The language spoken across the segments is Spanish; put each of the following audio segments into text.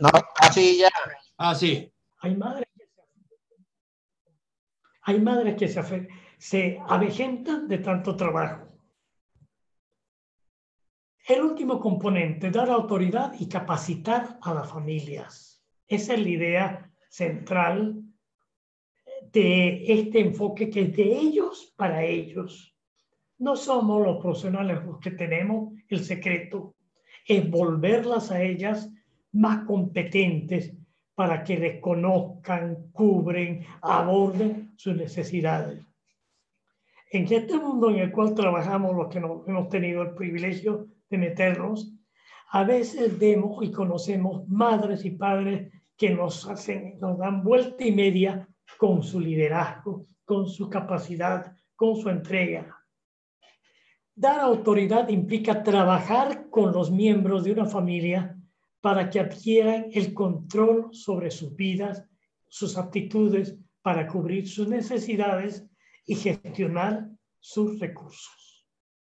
No, así ya. Ah, sí. Hay madres que se avejentan de tanto trabajo. El último componente, dar autoridad y capacitar a las familias. Esa es la idea central de este enfoque que es de ellos para ellos. No somos los profesionales los que tenemos el secreto, es volverlas a ellas más competentes para que reconozcan, cubren, aborden sus necesidades. En este mundo en el cual trabajamos, los que hemos tenido el privilegio de meternos, a veces vemos y conocemos madres y padres que nos dan vuelta y media con su liderazgo, con su capacidad, con su entrega. Dar autoridad implica trabajar con los miembros de una familia para que adquieran el control sobre sus vidas, sus aptitudes para cubrir sus necesidades y gestionar sus recursos.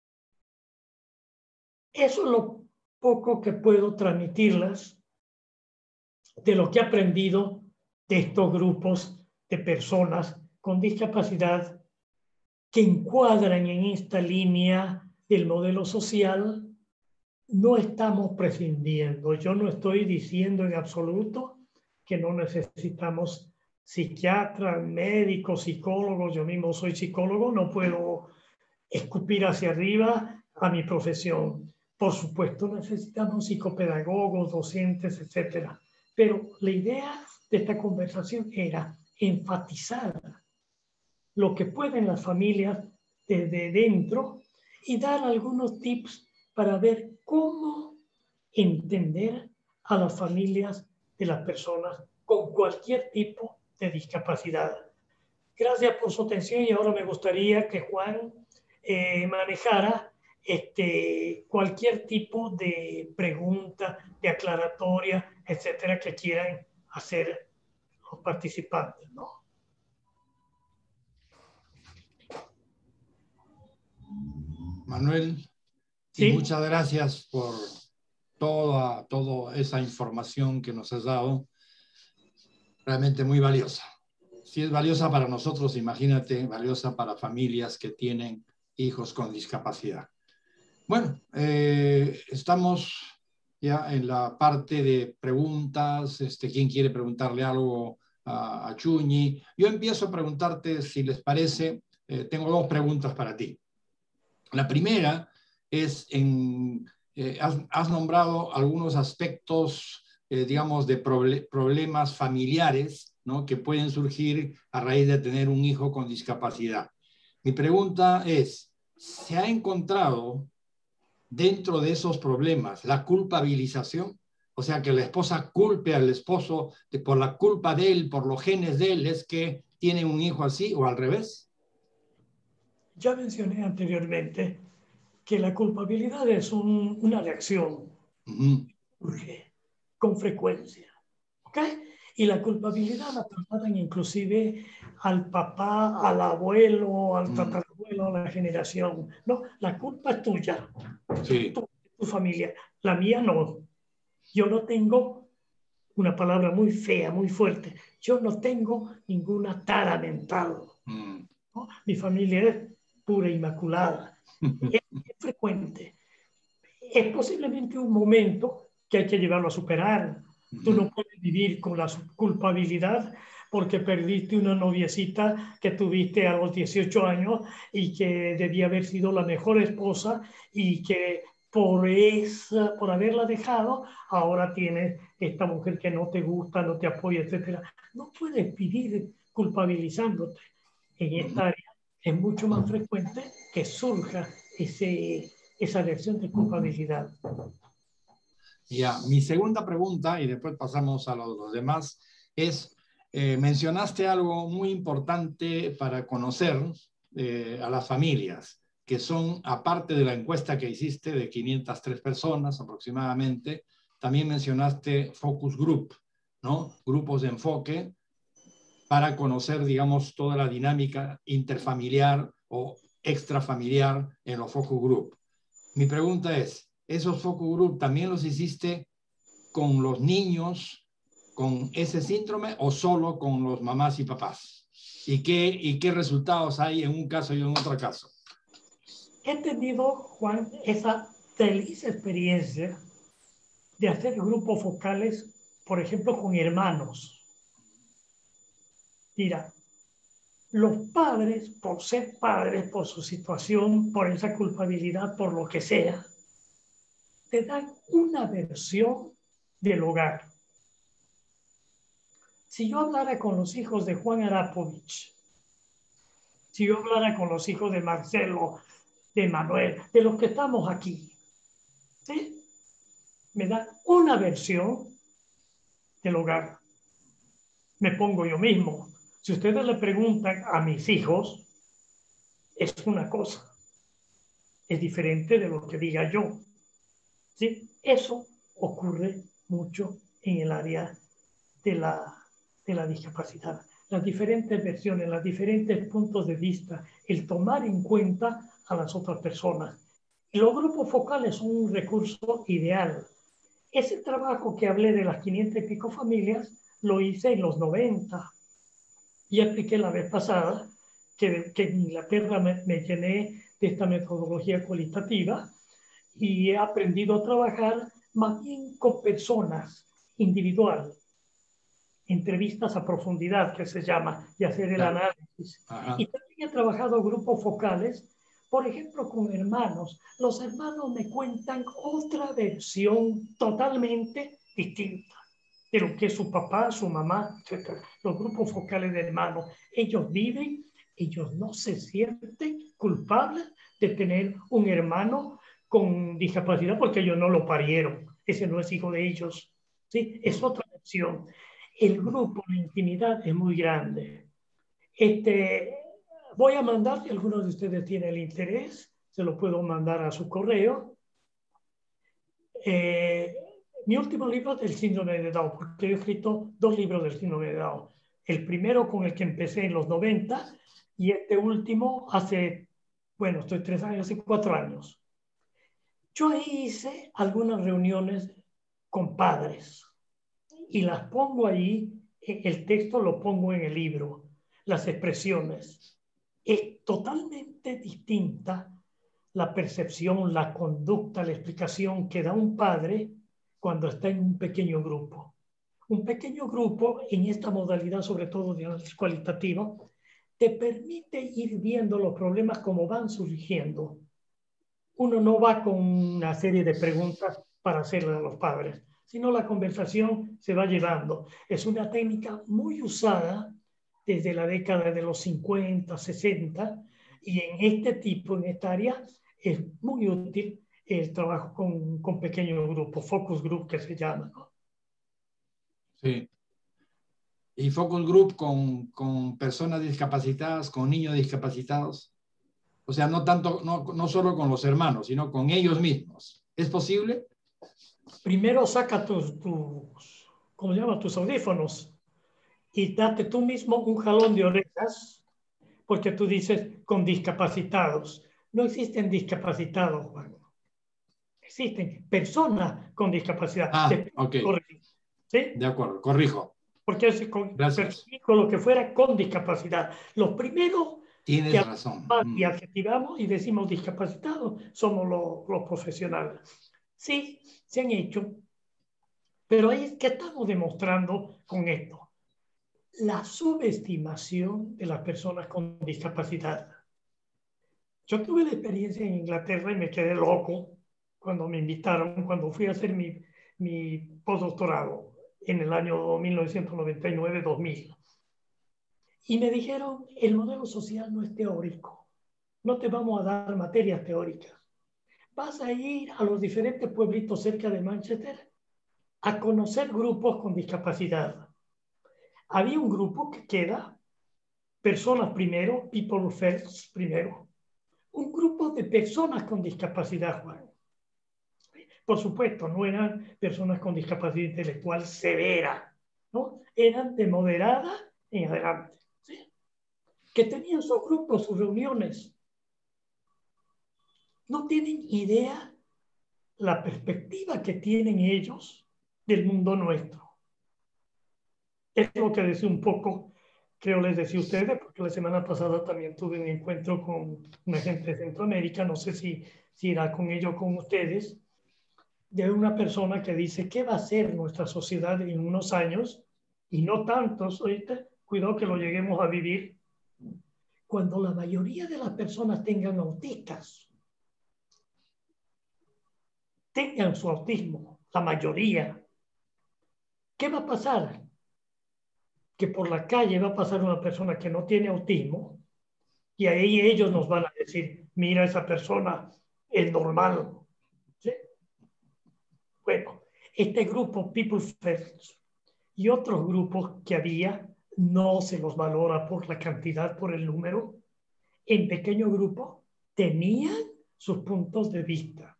Eso es lo poco que puedo transmitirles de lo que he aprendido de estos grupos de personas con discapacidad que encuadran en esta línea del modelo social. No estamos prescindiendo. Yo no estoy diciendo en absoluto que no necesitamos psiquiatras, médicos, psicólogos. Yo mismo soy psicólogo, no puedo escupir hacia arriba a mi profesión. Por supuesto, necesitamos psicopedagogos, docentes, etcétera. Pero la idea de esta conversación era enfatizar lo que pueden las familias desde dentro y dar algunos tips para ver cómo entender a las familias de las personas con cualquier tipo de discapacidad. Gracias por su atención y ahora me gustaría que Juan manejara cualquier tipo de pregunta, de aclaratoria, etcétera, que quieran hacer los participantes, ¿no? Manuel, ¿Sí? y muchas gracias por toda esa información que nos has dado. Realmente muy valiosa. Si es valiosa para nosotros, imagínate, valiosa para familias que tienen hijos con discapacidad. Bueno, estamos ya en la parte de preguntas. ¿Quién quiere preguntarle algo a Chuñi? Yo empiezo a preguntarte, si les parece, tengo dos preguntas para ti. La primera es, has nombrado algunos aspectos, digamos, de problemas familiares, ¿no?, que pueden surgir a raíz de tener un hijo con discapacidad. Mi pregunta es, ¿se ha encontrado dentro de esos problemas la culpabilización? O sea, que la esposa culpe al esposo por la culpa de él, por los genes de él, es que tiene un hijo así, o al revés. Ya mencioné anteriormente que la culpabilidad es una reacción con frecuencia, ¿ok? Y la culpabilidad la trasladan inclusive al papá, al abuelo, al tatarabuelo, a la generación. No, la culpa es tuya, sí. tu familia. La mía no. Yo no tengo, una palabra muy fea, muy fuerte, yo no tengo ninguna tara mental. ¿No? Mi familia es pura, inmaculada. Es frecuente. Es posiblemente un momento que hay que llevarlo a superar. Tú no puedes vivir con la culpabilidad porque perdiste una noviecita que tuviste a los 18 años y que debía haber sido la mejor esposa y que por haberla dejado, ahora tienes esta mujer que no te gusta, no te apoya, etc. No puedes vivir culpabilizándote. En esta área es mucho más frecuente que surja esa reacción de culpabilidad. Ya, mi segunda pregunta, y después pasamos a los demás, es, mencionaste algo muy importante para conocer a las familias, que son, aparte de la encuesta que hiciste de 503 personas aproximadamente, también mencionaste focus group, ¿no? Grupos de enfoque para conocer, digamos, toda la dinámica interfamiliar o extrafamiliar en los focus group. Mi pregunta es, ¿esos focus group también los hiciste con los niños con ese síndrome o solo con los mamás y papás? ¿Y qué resultados hay en un caso y en otro caso? He tenido, Juan, esa feliz experiencia de hacer grupos focales, por ejemplo, con hermanos. Mira, los padres, por ser padres, por su situación, por esa culpabilidad, por lo que sea, te dan una versión del hogar. Si yo hablara con los hijos de Juan Arapovich, si yo hablara con los hijos de Marcelo, de Manuel, de los que estamos aquí, ¿sí? Me dan una versión del hogar. Me pongo yo mismo. Si ustedes le preguntan a mis hijos, es una cosa. Es diferente de lo que diga yo. ¿Sí? Eso ocurre mucho en el área de la discapacidad. Las diferentes versiones, los diferentes puntos de vista, el tomar en cuenta a las otras personas. Y los grupos focales son un recurso ideal. Ese trabajo que hablé de las 500 y pico familias lo hice en los 90 y expliqué la vez pasada que en Inglaterra me llené de esta metodología cualitativa y he aprendido a trabajar más bien con personas individual, entrevistas a profundidad que se llama, y hacer el análisis. Ajá. Y también he trabajado grupos focales, por ejemplo, con hermanos. Los hermanos me cuentan otra versión totalmente distinta de lo que es su papá, su mamá, etc. Los grupos focales de hermanos, ellos viven, ellos no se sienten culpables de tener un hermano con discapacidad porque ellos no lo parieron. Ese no es hijo de ellos. ¿Sí? Es otra versión. El grupo, la intimidad es muy grande. Voy a mandar, si alguno de ustedes tiene el interés, se lo puedo mandar a su correo. Mi último libro es el síndrome de Down, porque he escrito 2 libros del síndrome de Down. El primero con el que empecé en los 90 y este último hace, bueno, estoy 3 años y 4 años. Yo hice algunas reuniones con padres y las pongo ahí, el texto lo pongo en el libro, las expresiones. Es totalmente distinta la percepción, la conducta, la explicación que da un padre cuando está en un pequeño grupo. Un pequeño grupo, en esta modalidad sobre todo de análisis cualitativo, te permite ir viendo los problemas como van surgiendo. Uno no va con una serie de preguntas para hacerle a los padres, sino la conversación se va llevando. Es una técnica muy usada desde la década de los 50, 60, y en este tipo, en esta área, es muy útil el trabajo con pequeños grupos, focus group que se llama, ¿no? Sí. Y focus group con personas discapacitadas, con niños discapacitados. O sea, no tanto, no solo con los hermanos, sino con ellos mismos. ¿Es posible? Primero saca ¿cómo se llama? Tus audífonos y date tú mismo un jalón de orejas, porque tú dices con discapacitados. No existen discapacitados, Juan. Existen personas con discapacidad. Ah, ok. ¿Sí? De acuerdo, corrijo. Porque es Gracias. con lo que fuera con discapacidad. Los primeros que Tienes razón. y adjetivamos y decimos discapacitados somos los profesionales. Sí, se han hecho, pero ¿qué estamos demostrando con esto? La subestimación de las personas con discapacidad. Yo tuve la experiencia en Inglaterra y me quedé loco cuando me invitaron, cuando fui a hacer mi postdoctorado en el año 1999-2000. Y me dijeron, el modelo social no es teórico, no te vamos a dar materias teóricas. Vas a ir a los diferentes pueblitos cerca de Manchester a conocer grupos con discapacidad. Había un grupo que queda, personas primero, people first primero, un grupo de personas con discapacidad, Juan. Por supuesto, no eran personas con discapacidad intelectual severa, ¿no? Eran de moderada en adelante, ¿sí? Que tenían sus grupos, sus reuniones. No tienen idea la perspectiva que tienen ellos del mundo nuestro. Es lo que decía un poco, creo les decía a ustedes, porque la semana pasada también tuve un encuentro con una gente de Centroamérica, no sé si irá con ello con ustedes, de una persona que dice, ¿qué va a ser nuestra sociedad en unos años? Y no tantos, ahorita, cuidado que lo lleguemos a vivir, cuando la mayoría de las personas tengan autistas, tengan su autismo, la mayoría. ¿Qué va a pasar? Que por la calle va a pasar una persona que no tiene autismo y ahí ellos nos van a decir, mira, esa persona es normal. ¿Sí? Bueno, este grupo People First y otros grupos que había, no se los valora por la cantidad, por el número, en pequeño grupo tenían sus puntos de vista.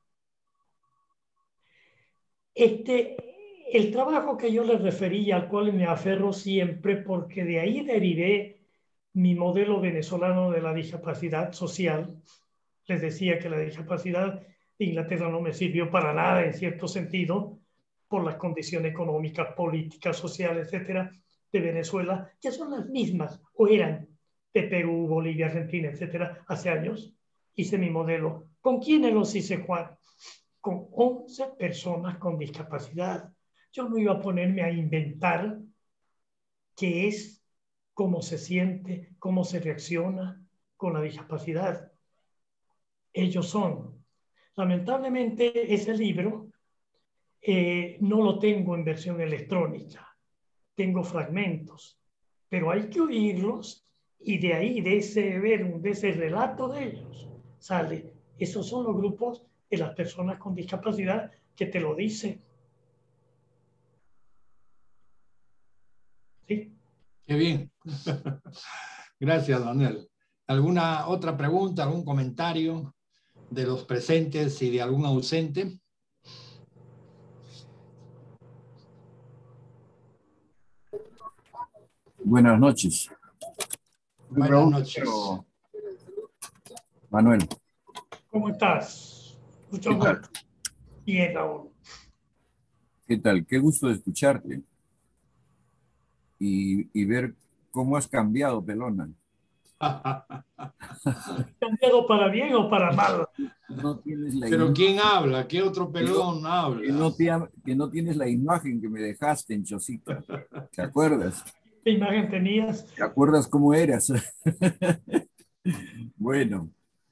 El trabajo que yo les refería, al cual me aferro siempre, porque de ahí derivé mi modelo venezolano de la discapacidad social. Les decía que la discapacidad de Inglaterra no me sirvió para nada en cierto sentido, por las condiciones económicas, políticas, sociales, etcétera, de Venezuela, que son las mismas, o eran de Perú, Bolivia, Argentina, etcétera, hace años. Hice mi modelo. ¿Con quiénes los hice, Juan? Con 11 personas con discapacidad. Yo no iba a ponerme a inventar qué es, cómo se siente, cómo se reacciona con la discapacidad. Ellos son. Lamentablemente, ese libro no lo tengo en versión electrónica. Tengo fragmentos, pero hay que oírlos y de ahí, de ese relato de ellos, sale. Esos son los grupos de las personas con discapacidad que te lo dicen. ¿Sí? Qué bien. Gracias, Daniel. ¿Alguna otra pregunta, algún comentario de los presentes y de algún ausente? Buenas noches. Buenas noches. Manuel. ¿Cómo estás? Mucho gusto. Bien, Raúl. ¿Qué tal? Qué gusto de escucharte y ver cómo has cambiado, pelona. ¿Cambiado para bien o para mal? No tienes la Pero imagen, ¿quién habla? ¿Qué otro pelón habla? que no tienes la imagen que me dejaste en Chosica. ¿Te acuerdas? ¿Qué imagen tenías? ¿Te acuerdas cómo eras? Bueno,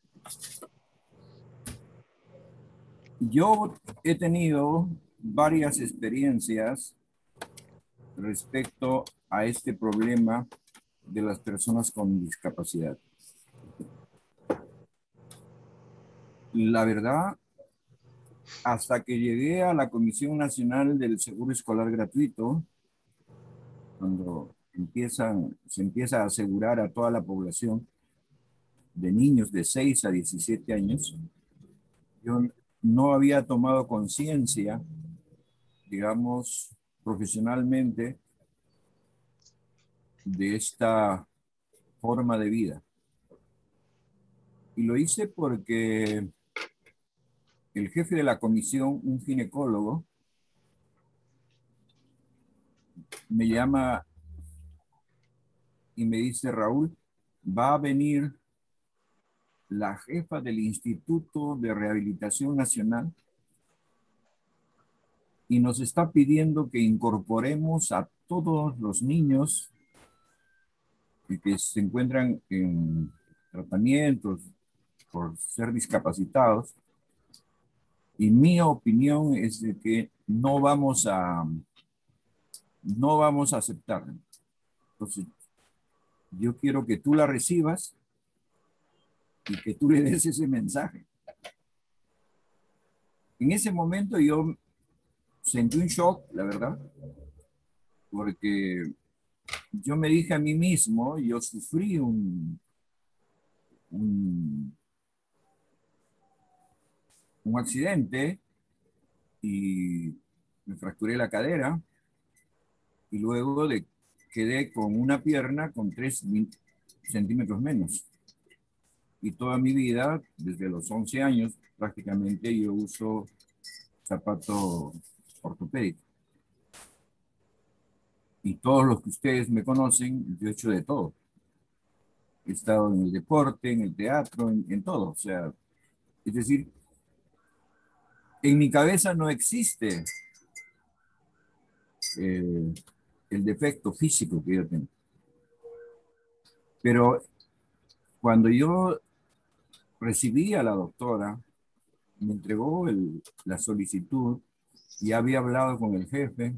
yo he tenido varias experiencias respecto a este problema de las personas con discapacidad. La verdad, hasta que llegué a la Comisión Nacional del Seguro Escolar Gratuito, cuando se empieza a asegurar a toda la población de niños de 6 a 17 años, yo no había tomado conciencia, digamos, profesionalmente de esta forma de vida. Y lo hice porque el jefe de la comisión, un ginecólogo, me llama y me dice, Raúl, va a venir la jefa del Instituto de Rehabilitación Nacional y nos está pidiendo que incorporemos a todos los niños que se encuentran en tratamientos por ser discapacitados. Y mi opinión es de que no vamos a aceptarlo. Entonces, yo quiero que tú la recibas y que tú le des ese mensaje. En ese momento yo sentí un shock, la verdad, porque yo me dije a mí mismo, yo sufrí un accidente y me fracturé la cadera y luego quedé con una pierna con 3 centímetros menos. Y toda mi vida, desde los 11 años, prácticamente yo uso zapato ortopédico. Y todos los que ustedes me conocen, yo he hecho de todo. He estado en el deporte, en el teatro, en todo. O sea, es decir, en mi cabeza no existe eh, el defecto físico que yo tengo. Pero cuando yo recibí a la doctora, me entregó la solicitud y había hablado con el jefe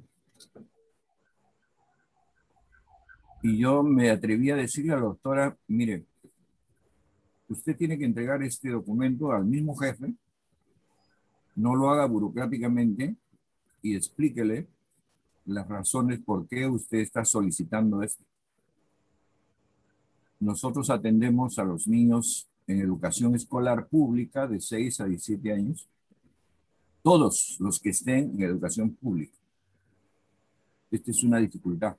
y yo me atreví a decirle a la doctora, mire, usted tiene que entregar este documento al mismo jefe, no lo haga burocráticamente y explíquele las razones por qué usted está solicitando esto. Nosotros atendemos a los niños en educación escolar pública de 6 a 17 años, todos los que estén en educación pública. Esta es una dificultad.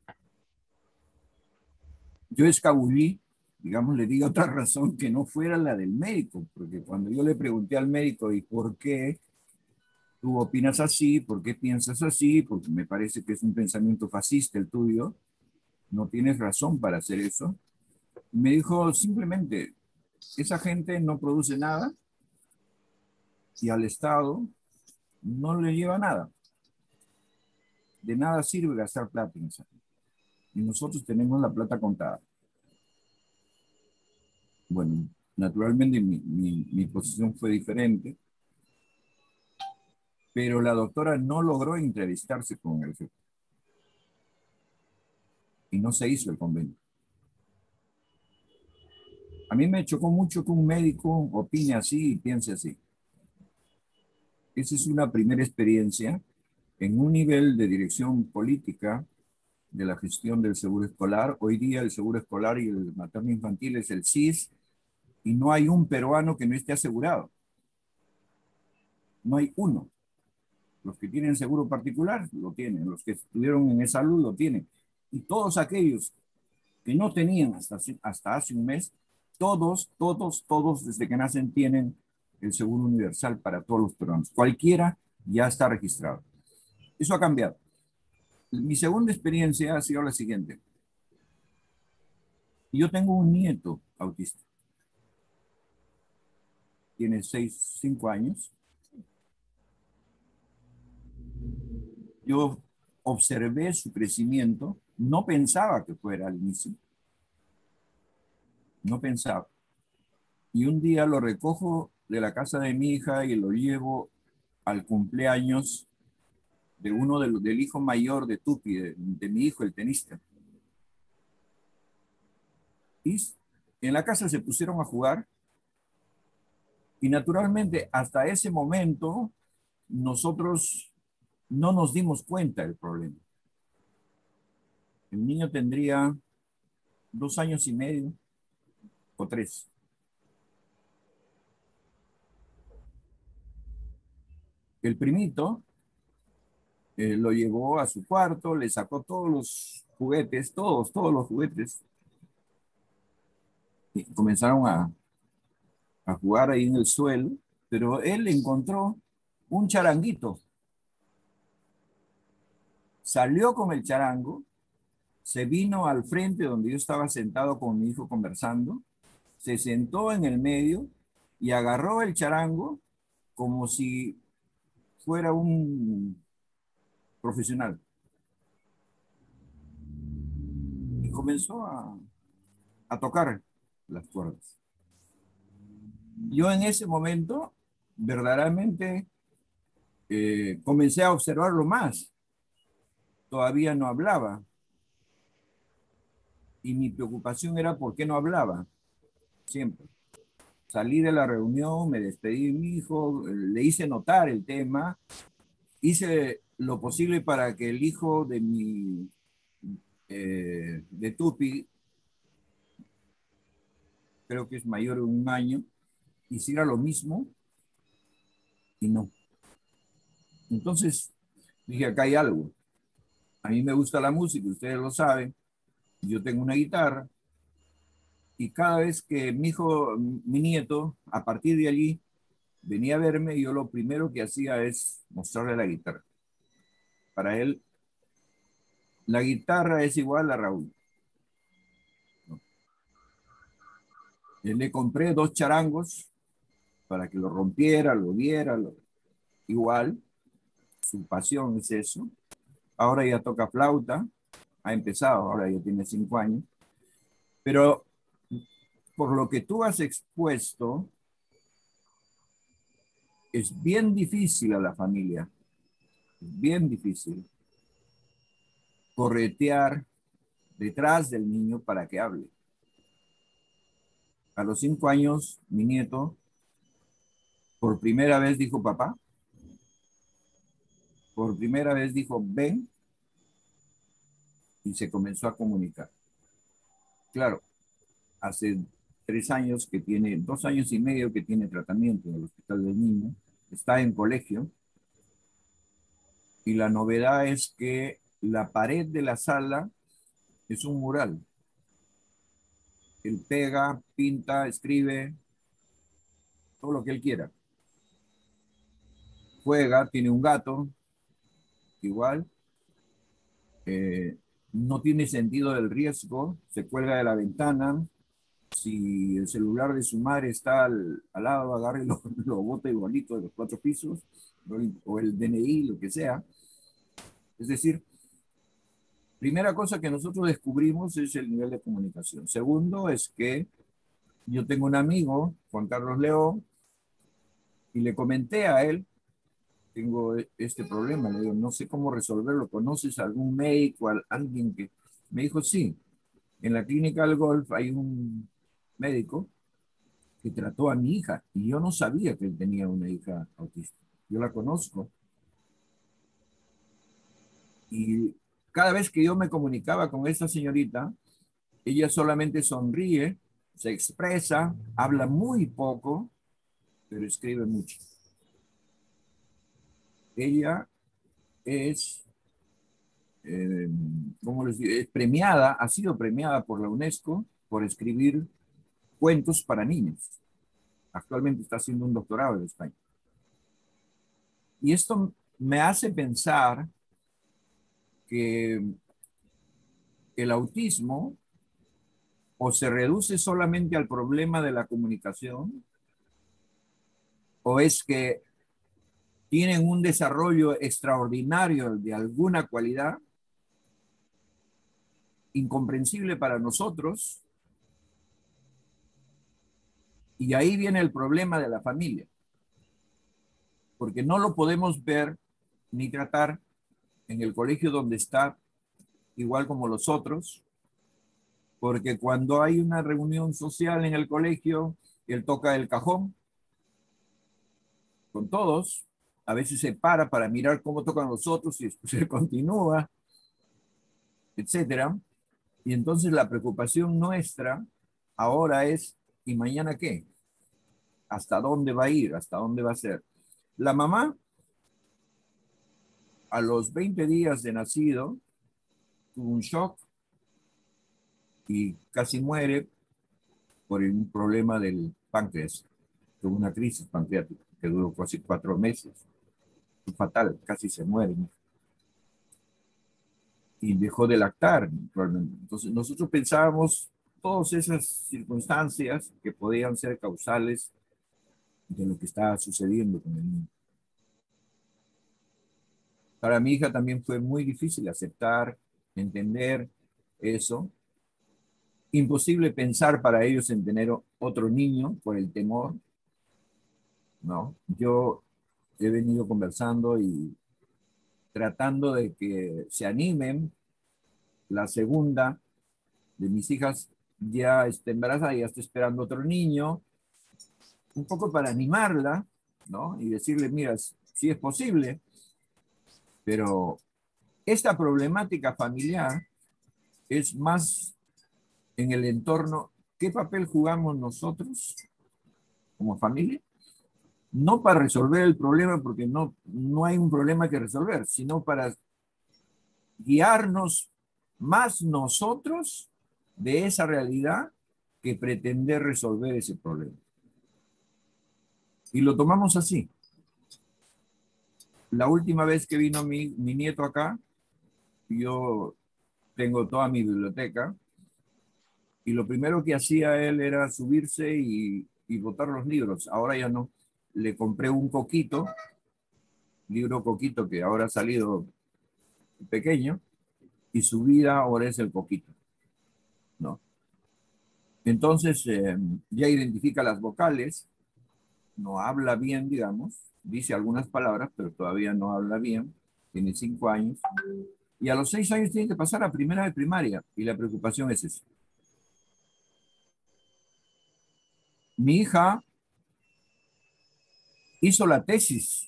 Yo escabullí, digamos, le di otra razón que no fuera la del médico, porque cuando yo le pregunté al médico, ¿y por qué tú opinas así? ¿Por qué piensas así? Porque me parece que es un pensamiento fascista el tuyo, no tienes razón para hacer eso. Me dijo simplemente, esa gente no produce nada y al Estado no le lleva nada. De nada sirve gastar plata en eso. Y nosotros tenemos la plata contada. Bueno, naturalmente mi posición fue diferente, pero la doctora no logró entrevistarse con el jefe y no se hizo el convenio. A mí me chocó mucho que un médico opine así y piense así. Esa es una primera experiencia en un nivel de dirección política de la gestión del seguro escolar. Hoy día el seguro escolar y el materno infantil es el SIS y no hay un peruano que no esté asegurado. No hay uno. Los que tienen seguro particular lo tienen, los que estuvieron en salud lo tienen. Y todos aquellos que no tenían hasta hace un mes, todos desde que nacen tienen el seguro universal para todos los peruanos. Cualquiera ya está registrado. Eso ha cambiado. Mi segunda experiencia ha sido la siguiente. Yo tengo un nieto autista. Tiene 5 años. Yo observé su crecimiento. No pensaba que fuera al inicio. No pensaba. Y un día lo recojo de la casa de mi hija y lo llevo al cumpleaños de uno del hijo mayor de Tupi, de mi hijo, el tenista. Y en la casa se pusieron a jugar y naturalmente hasta ese momento nosotros no nos dimos cuenta del problema. El niño tendría 2 años y medio o 3. El primito lo llevó a su cuarto, le sacó todos los juguetes, todos los juguetes, y comenzaron a jugar ahí en el suelo, pero él encontró un charanguito, salió con el charango, se vino al frente donde yo estaba sentado con mi hijo conversando, se sentó en el medio y agarró el charango como si fuera un profesional. Y comenzó a tocar las cuerdas. Yo en ese momento verdaderamente comencé a observarlo más. Todavía no hablaba. Y mi preocupación era por qué no hablaba. Siempre. Salí de la reunión, me despedí de mi hijo, le hice notar el tema, hice lo posible para que el hijo de Tupi, creo que es mayor de 1 año, hiciera lo mismo y no. Entonces dije, acá hay algo. A mí me gusta la música, ustedes lo saben. Yo tengo una guitarra y cada vez que mi nieto, a partir de allí, venía a verme, yo lo primero que hacía es mostrarle la guitarra. Para él la guitarra es igual a Raúl. Le compré 2 charangos para que lo rompiera, lo viera, igual. Su pasión es eso. Ahora ya toca flauta, ha empezado, ahora ya tiene 5 años. Pero por lo que tú has expuesto, es bien difícil a la familia, es bien difícil corretear detrás del niño para que hable. A los 5 años, mi nieto por primera vez dijo papá, por primera vez dijo ven y se comenzó a comunicar. Claro, hace 3 años que tiene, 2 años y medio que tiene tratamiento en el hospital del niño, está en colegio y la novedad es que la pared de la sala es un mural. Él pega, pinta, escribe, todo lo que él quiera. Juega, tiene un gato, igual. No tiene sentido del riesgo, se cuelga de la ventana. Si el celular de su madre está al lado, agarre y lo bota igualito de los 4 pisos, o el DNI, lo que sea. Es decir, primera cosa que nosotros descubrimos es el nivel de comunicación. Segundo es que yo tengo un amigo, Juan Carlos León, y le comenté a él, tengo este problema, le digo, no sé cómo resolverlo, ¿conoces a algún médico, a alguien que...? Me dijo, sí, en la clínica del golf hay un médico que trató a mi hija y yo no sabía que él tenía una hija autista. Yo la conozco y cada vez que yo me comunicaba con esta señorita, ella solamente sonríe, se expresa, habla muy poco, pero escribe mucho. Ella es, ¿cómo les digo? Es premiada, ha sido premiada por la UNESCO por escribir cuentos para niños. Actualmente está haciendo un doctorado en España. Y esto me hace pensar que el autismo o se reduce solamente al problema de la comunicación, o es que tienen un desarrollo extraordinario de alguna cualidad, incomprensible para nosotros, y ahí viene el problema de la familia, porque no lo podemos ver ni tratar en el colegio donde está, igual como los otros, porque cuando hay una reunión social en el colegio, él toca el cajón con todos, a veces se para mirar cómo tocan los otros y después él continúa, etcétera. Y entonces la preocupación nuestra ahora es, ¿y mañana qué? ¿Hasta dónde va a ir? ¿Hasta dónde va a ser? La mamá, a los 20 días de nacido, tuvo un shock y casi muere por un problema del páncreas. Tuvo una crisis pancreática que duró casi 4 meses. Fue fatal, casi se muere. Y dejó de lactar. Entonces nosotros pensábamos todas esas circunstancias que podían ser causales de lo que estaba sucediendo con el niño. Para mi hija también fue muy difícil aceptar, entender eso. Imposible pensar para ellos en tener otro niño por el temor, ¿no? Yo he venido conversando y tratando de que se animen. La segunda de mis hijas ya está embarazada, ya está esperando otro niño, un poco para animarla, ¿no? Y decirle, mira, sí es posible, pero esta problemática familiar es más en el entorno. ¿Qué papel jugamos nosotros como familia? No para resolver el problema, porque no hay un problema que resolver, sino para guiarnos más nosotros de esa realidad que pretender resolver ese problema. Y lo tomamos así. La última vez que vino mi nieto acá, yo tengo toda mi biblioteca y lo primero que hacía él era subirse y botar los libros. Ahora ya no. Le compré un Coquito, libro Coquito que ahora ha salido pequeño, y su vida ahora es el Coquito, ¿no? Entonces, ya identifica las vocales, no habla bien, digamos, dice algunas palabras, pero todavía no habla bien, tiene 5 años, y a los 6 años tiene que pasar a primera de primaria, y la preocupación es esa. Mi hija hizo la tesis,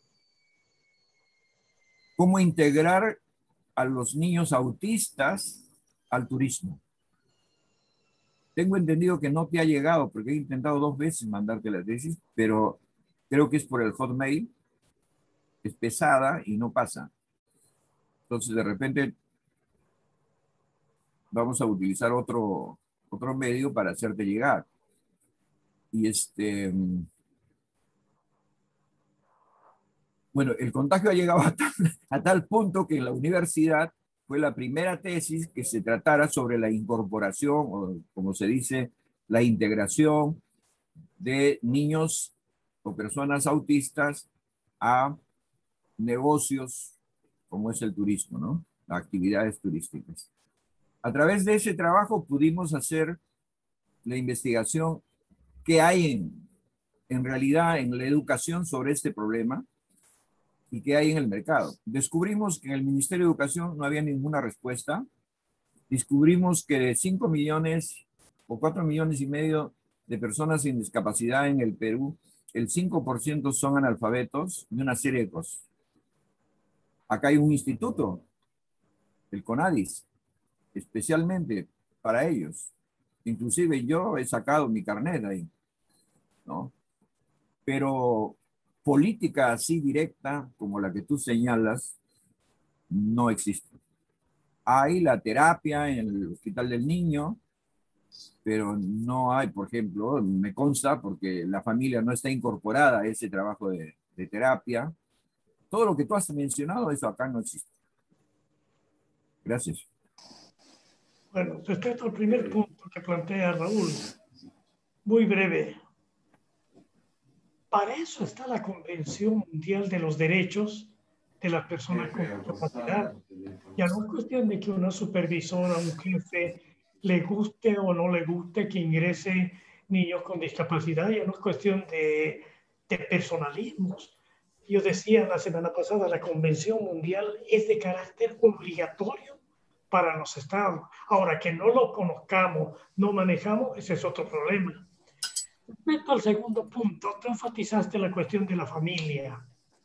cómo integrar a los niños autistas al turismo. Tengo entendido que no te ha llegado, porque he intentado 2 veces mandarte la tesis, pero creo que es por el Hotmail, es pesada y no pasa. Entonces, de repente, vamos a utilizar otro medio para hacerte llegar. Y bueno, el contagio ha llegado a tal punto que en la universidad fue la primera tesis que se tratara sobre la incorporación, o como se dice, la integración de niños o personas autistas a negocios como es el turismo, ¿no? Actividades turísticas. A través de ese trabajo pudimos hacer la investigación que hay en realidad en la educación sobre este problema y qué hay en el mercado. Descubrimos que en el Ministerio de Educación no había ninguna respuesta. Descubrimos que de 5 millones o 4 millones y medio de personas sin discapacidad en el Perú, el 5% son analfabetos y una serie de cosas. Acá hay un instituto, el CONADIS, especialmente para ellos. Inclusive yo he sacado mi carnet ahí, ¿no? Pero política así directa como la que tú señalas no existe. Hay la terapia en el Hospital del Niño, pero no hay, por ejemplo, me consta porque la familia no está incorporada a ese trabajo de terapia. Todo lo que tú has mencionado, eso acá no existe. Gracias. Bueno, respecto al primer punto que plantea Raúl, muy breve. Para eso está la Convención Mundial de los Derechos de las Personas con Discapacidad. Ya no es cuestión de que una supervisora, un jefe, le guste o no le guste que ingrese niños con discapacidad, ya no es cuestión de personalismos. Yo decía la semana pasada, la Convención Mundial es de carácter obligatorio para los estados. Ahora, que no lo conozcamos, no manejamos, ese es otro problema. Respecto al segundo punto, tú enfatizaste la cuestión de la familia.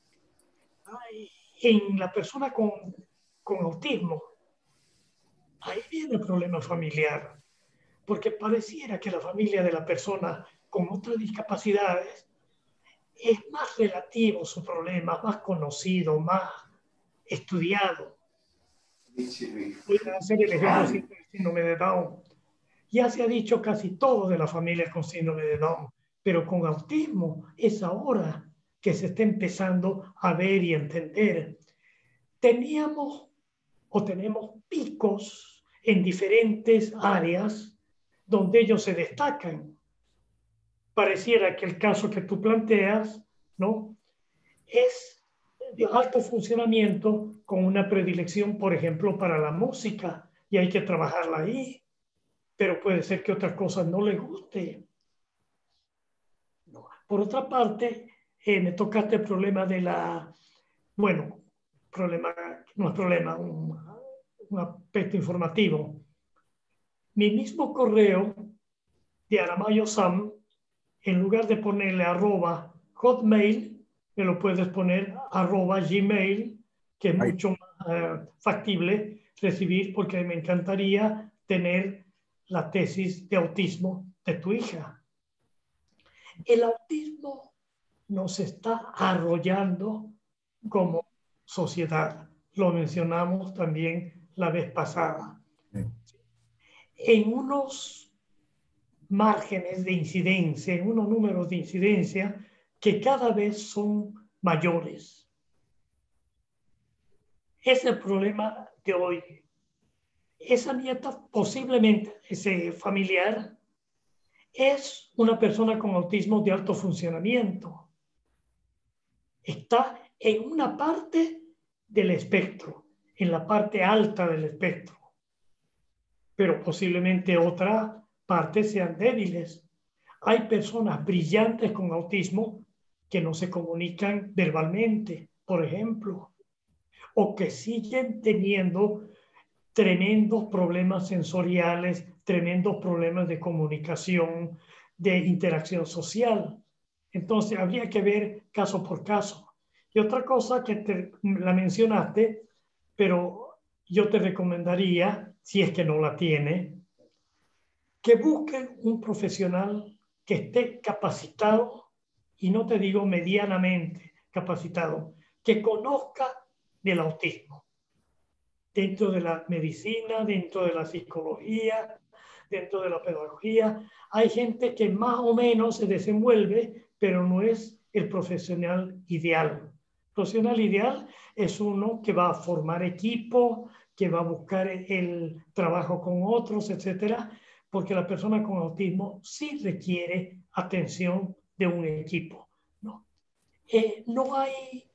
En la persona con autismo, ahí viene el problema familiar, porque pareciera que la familia de la persona con otras discapacidades es más relativo su problema, más conocido, más estudiado. Voy a hacer el ejemplo del síndrome de Down. Ya se ha dicho casi todo de la familia con síndrome de Down, pero con autismo es ahora que se está empezando a ver y entender. Teníamos o tenemos picos en diferentes áreas donde ellos se destacan. Pareciera que el caso que tú planteas, ¿no?, es de alto funcionamiento con una predilección, por ejemplo, para la música, y hay que trabajarla ahí, pero puede ser que otras cosas no le guste. No. Por otra parte, me tocaste el problema de bueno, problema, no es problema, un aspecto informativo. Mi mismo correo de Aramayo Sam, en lugar de ponerle @hotmail, me lo puedes poner @gmail, que es mucho más factible recibir, porque me encantaría tener la tesis de autismo de tu hija. El autismo nos está arrollando como sociedad. Lo mencionamos también la vez pasada. Sí. En unos márgenes de incidencia, en unos números de incidencia que cada vez son mayores. Es el problema de hoy. esa nieta, posiblemente ese familiar, es una persona con autismo de alto funcionamiento. Está en una parte del espectro, en la parte alta del espectro, pero posiblemente otra parte sean débiles. Hay personas brillantes con autismo que no se comunican verbalmente, por ejemplo, o que siguen teniendo tremendos problemas sensoriales, tremendos problemas de comunicación, de interacción social. Entonces, habría que ver caso por caso. Y otra cosa que la mencionaste, pero yo te recomendaría, si es que no la tiene, que busquen un profesional que esté capacitado, y no te digo medianamente capacitado, que conozca del autismo, dentro de la medicina, dentro de la psicología, dentro de la pedagogía. Hay gente que más o menos se desenvuelve, pero no es el profesional ideal. El profesional ideal es uno que va a formar equipo, que va a buscar el trabajo con otros, etcétera, porque la persona con autismo sí requiere atención de un equipo, ¿no? No hay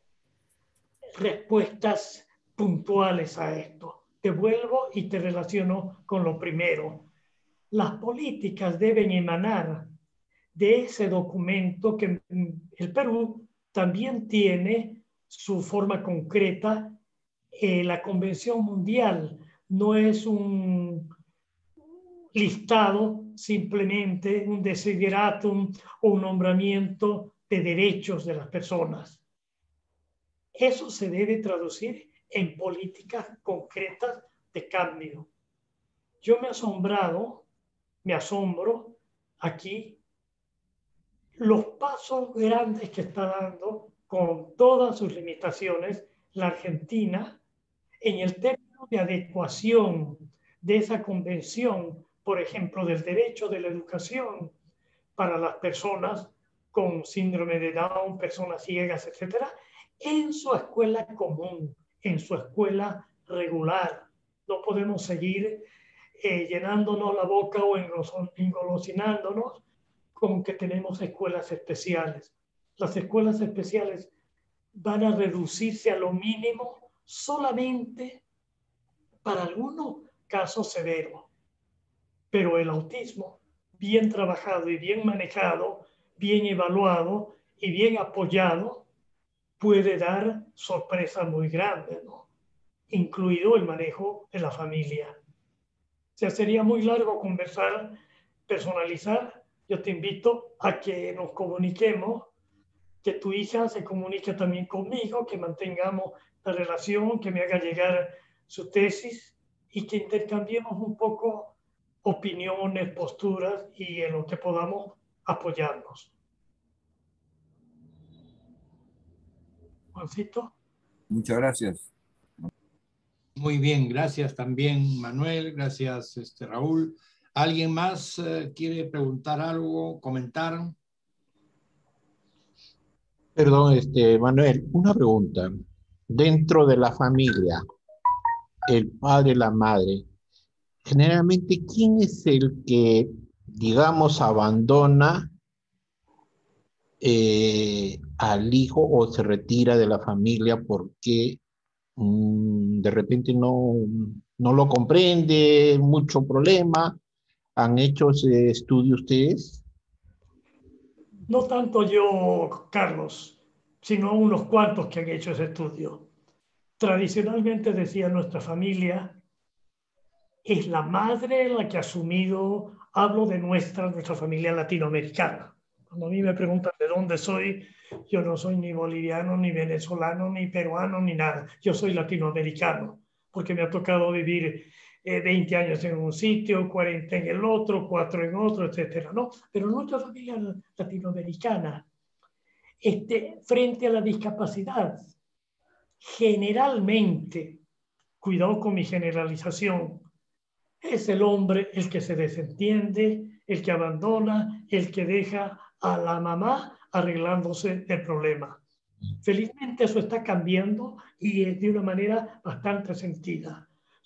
respuestas puntuales a esto. Te vuelvo y te relaciono con lo primero. Las políticas deben emanar de ese documento que el Perú también tiene su forma concreta. La Convención Mundial no es un listado, simplemente un desideratum o un nombramiento de derechos de las personas. Eso se debe traducir en políticas concretas de cambio. Yo me asombro aquí los pasos grandes que está dando con todas sus limitaciones la Argentina en el término de adecuación de esa convención, por ejemplo, del derecho de la educación para las personas con síndrome de Down, personas ciegas, etcétera, en su escuela común, en su escuela regular. No podemos seguir llenándonos la boca o engolosinándonos con que tenemos escuelas especiales. Las escuelas especiales van a reducirse a lo mínimo solamente para algunos casos severos. Pero el autismo, bien trabajado y bien manejado, bien evaluado y bien apoyado, puede dar sorpresas muy grandes, ¿no? Incluido el manejo de la familia. O sea, sería muy largo conversar, personalizar. Yo te invito a que nos comuniquemos, que tu hija se comunique también conmigo, que mantengamos la relación, que me haga llegar su tesis y que intercambiemos un poco opiniones, posturas y en lo que podamos apoyarnos. Juancito. Muchas gracias. Muy bien, gracias también Manuel, gracias Raúl. ¿Alguien más quiere preguntar algo, comentar? Perdón, Manuel, una pregunta. Dentro de la familia, el padre, la madre, generalmente, ¿quién es el que, digamos, abandona al hijo o se retira de la familia porque de repente no lo comprende, mucho problema? ¿Han hecho ese estudio ustedes? No tanto yo, Carlos, sino unos cuantos que han hecho ese estudio. Tradicionalmente decía nuestra familia, es la madre la que ha asumido, hablo de nuestra familia latinoamericana. Cuando a mí me preguntan de dónde soy, yo no soy ni boliviano, ni venezolano, ni peruano, ni nada. Yo soy latinoamericano, porque me ha tocado vivir 20 años en un sitio, 40 en el otro, 4 en otro, etcétera, ¿no? Pero nuestra familia latinoamericana, frente a la discapacidad, generalmente, cuidado con mi generalización, es el hombre el que se desentiende, el que abandona, el que deja a la mamá arreglándose el problema. Felizmente eso está cambiando y de una manera bastante sentida.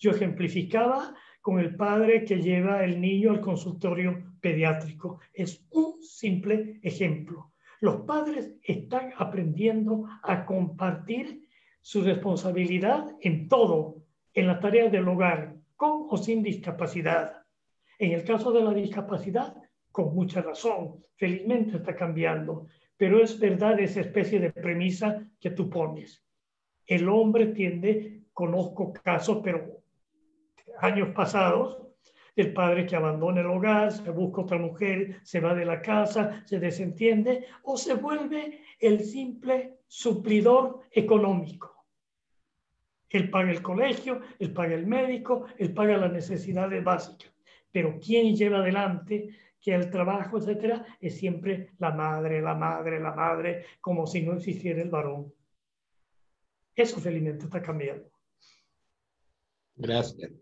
Yo ejemplificaba con el padre que lleva el niño al consultorio pediátrico. Es un simple ejemplo. Los padres están aprendiendo a compartir su responsabilidad en todo, en las tareas del hogar, con o sin discapacidad. En el caso de la discapacidad, con mucha razón, felizmente está cambiando, pero es verdad esa especie de premisa que tú pones. El hombre tiende, conozco casos, pero años pasados, el padre que abandona el hogar, se busca otra mujer, se va de la casa, se desentiende o se vuelve el simple suplidor económico. Él paga el colegio, él paga el médico, él paga las necesidades básicas. Pero quien lleva adelante que el trabajo, etcétera, es siempre la madre, la madre, la madre, como si no existiera el varón. Eso felizmente está cambiando. Gracias.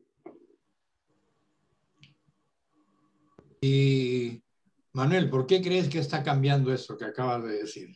Y Manuel, ¿por qué crees que está cambiando eso que acabas de decir?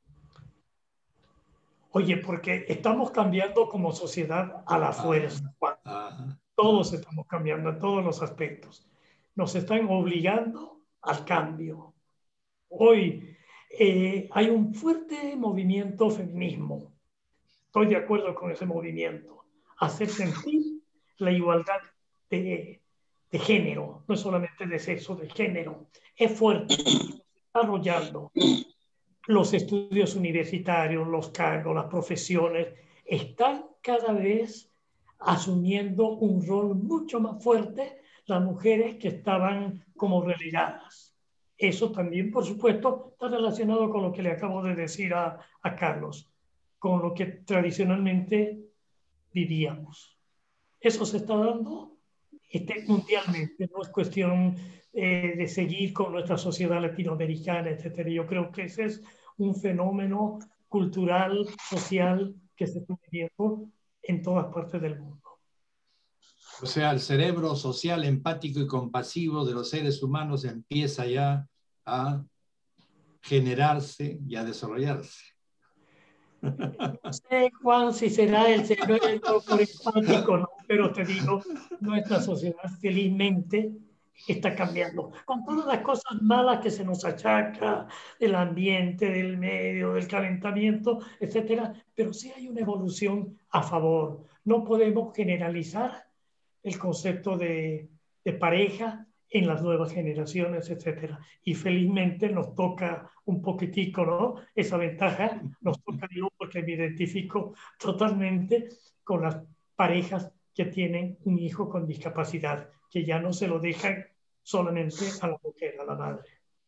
Oye, porque estamos cambiando como sociedad a la fuerza, Juan. Todos estamos cambiando en todos los aspectos. Nos están obligando al cambio. Hoy hay un fuerte movimiento feminismo. Estoy de acuerdo con ese movimiento. Hacer sentir la igualdad de género, no solamente de sexo, de género. Es fuerte, desarrollando. Los estudios universitarios, los cargos, las profesiones, están cada vez asumiendo un rol mucho más fuerte las mujeres que estaban como relegadas. Eso también, por supuesto, está relacionado con lo que le acabo de decir a Carlos, con lo que tradicionalmente vivíamos. Eso se está dando mundialmente, no es cuestión de seguir con nuestra sociedad latinoamericana, etc. Yo creo que ese es un fenómeno cultural, social, que se está viviendo en todas partes del mundo. O sea, el cerebro social, empático y compasivo de los seres humanos empieza ya a generarse y a desarrollarse. No sé, Juan, si será el cerebro por empático, no, pero te digo, nuestra sociedad felizmente está cambiando. Con todas las cosas malas que se nos achaca, del ambiente, del medio, del calentamiento, etcétera, pero sí hay una evolución a favor. No podemos generalizar el concepto de pareja en las nuevas generaciones, etcétera. Y felizmente nos toca un poquitico, ¿no? Esa ventaja nos toca yo porque me identifico totalmente con las parejas que tienen un hijo con discapacidad, que ya no se lo dejan solamente a la mujer, a la madre.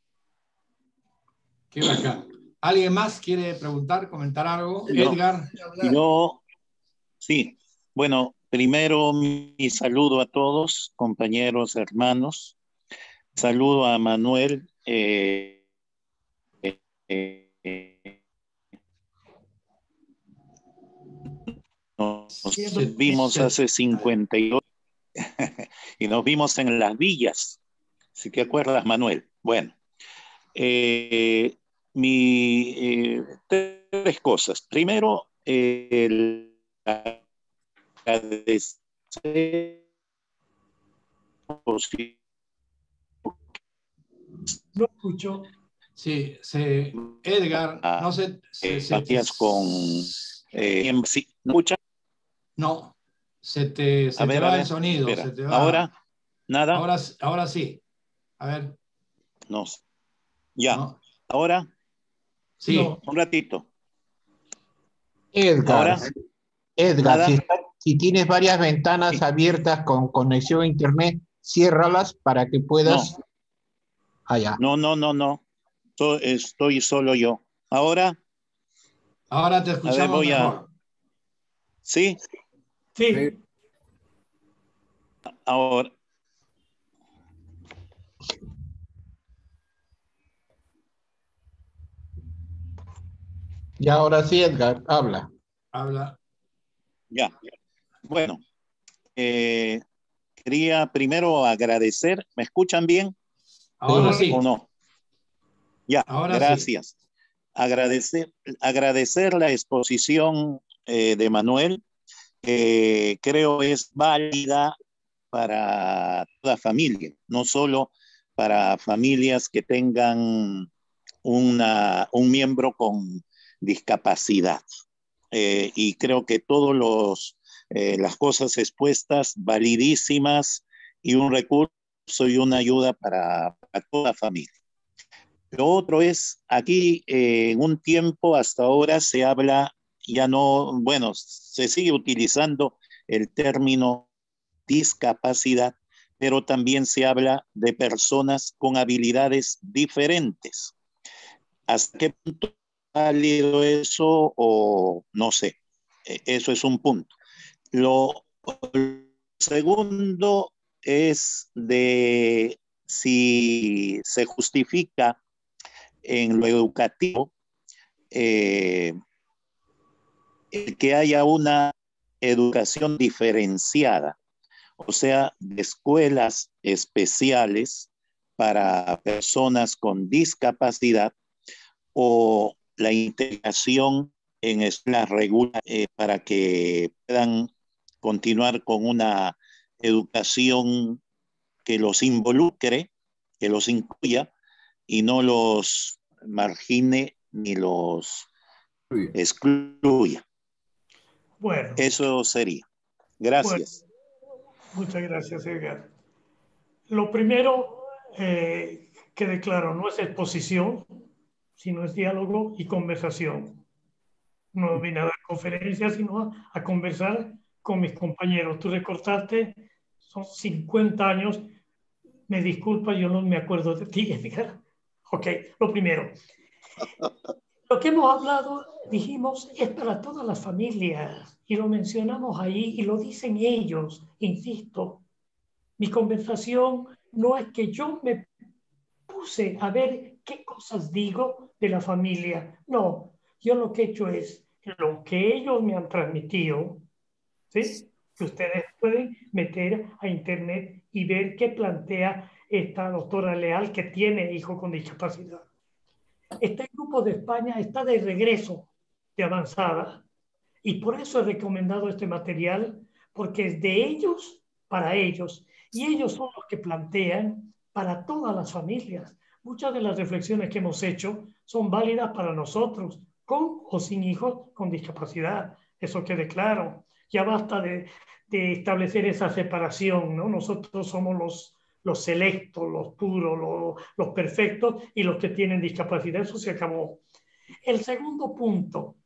Qué bacán. ¿Alguien más quiere preguntar, comentar algo? Yo, Edgar. Sí. Bueno, primero mi saludo a todos, compañeros, hermanos. Saludo a Manuel. Nos vimos hace 52 y nos vimos en las villas. ¿Sí te acuerdas, Manuel? Bueno, tres cosas. Primero, No escucho. Sí, Edgar, no sé. con sí, ¿no escucha? No, se te va el sonido. Se te va. Ahora, nada. Ahora sí. A ver. No. Ya. No. Ahora. Sí. No. Un ratito. Edgar, ahora, Edgar, si tienes varias ventanas abiertas con conexión a internet, ciérralas para que puedas. No. Allá. No. Estoy solo yo. Ahora. Ahora te escuchamos mejor. ¿Sí? Sí. Ahora. Y ahora sí, Edgar, habla. Habla. Ya. Bueno, quería primero agradecer. ¿Me escuchan bien? Ahora sí. ¿O no? Ya, ahora gracias. Sí. Agradecer la exposición de Manuel creo es válida para toda familia, no solo para familias que tengan un miembro con discapacidad. Y creo que todas las cosas expuestas, validísimas, y un recurso y una ayuda para toda familia. Lo otro es, aquí en un tiempo hasta ahora se habla, ya no, bueno, se sigue utilizando el término discapacidad, pero también se habla de personas con habilidades diferentes. ¿Hasta qué punto es válido eso o no sé? Eso es un punto. Lo segundo es de si se justifica en lo educativo el que haya una educación diferenciada, o sea, de escuelas especiales para personas con discapacidad o la integración en escuelas regulares para que puedan continuar con una educación que los involucre, que los incluya y no los margine ni los excluya. Bueno. Eso sería. Gracias. Bueno, muchas gracias, Edgar. Lo primero, quede claro, no es exposición, sino es diálogo y conversación. No vine a dar conferencias, sino a conversar con mis compañeros. Tú recortaste, son 50 años. Me disculpa, yo no me acuerdo de ti, Edgar. Ok, lo primero. Lo que hemos hablado, dijimos, es para todas las familias. Y lo mencionamos ahí y lo dicen ellos, insisto. Mi conversación no es que yo me puse a ver qué cosas digo de la familia. No, yo lo que he hecho es lo que ellos me han transmitido, ¿sí? Que ustedes pueden meter a internet y ver qué plantea esta doctora Leal que tiene hijo con discapacidad. Este grupo de España está de regreso de avanzada y por eso he recomendado este material, porque es de ellos para ellos y ellos son los que plantean para todas las familias. Muchas de las reflexiones que hemos hecho son válidas para nosotros, con o sin hijos con discapacidad. Eso quede claro. Ya basta de establecer esa separación, ¿no? Nosotros somos los selectos, los puros, los perfectos y los que tienen discapacidad. Eso se acabó. El segundo punto,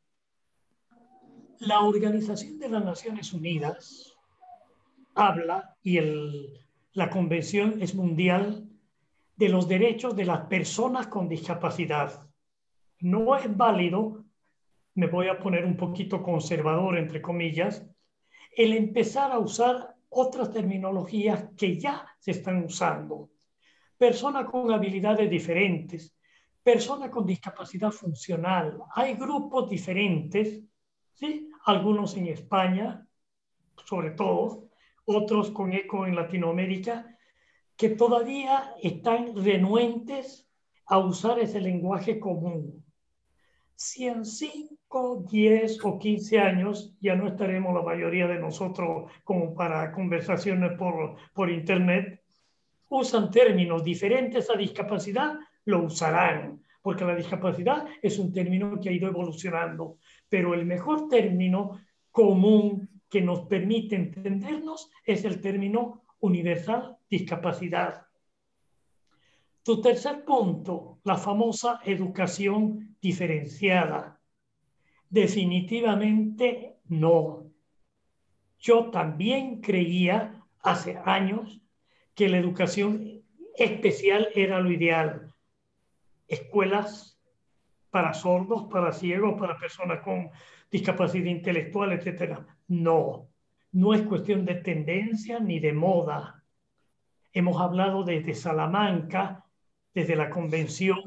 la Organización de las Naciones Unidas habla, y la convención es mundial, de los derechos de las personas con discapacidad. No es válido, me voy a poner un poquito conservador, entre comillas, el empezar a usar otras terminologías que ya se están usando. Persona con habilidades diferentes, persona con discapacidad funcional. Hay grupos diferentes, ¿sí? Algunos en España, sobre todo, otros con eco en Latinoamérica, que todavía están renuentes a usar ese lenguaje común. Si en 5, 10 o 15 años ya no estaremos la mayoría de nosotros como para conversaciones por internet, usan términos diferentes a discapacidad, lo usarán, porque la discapacidad es un término que ha ido evolucionando, pero el mejor término común que nos permite entendernos es el término universal discapacidad. Tu tercer punto, la famosa educación diferenciada. Definitivamente no. Yo también creía hace años que la educación especial era lo ideal. Escuelas para sordos, para ciegos, para personas con discapacidad intelectual, etc. No, no es cuestión de tendencia ni de moda. Hemos hablado desde Salamanca, desde la convención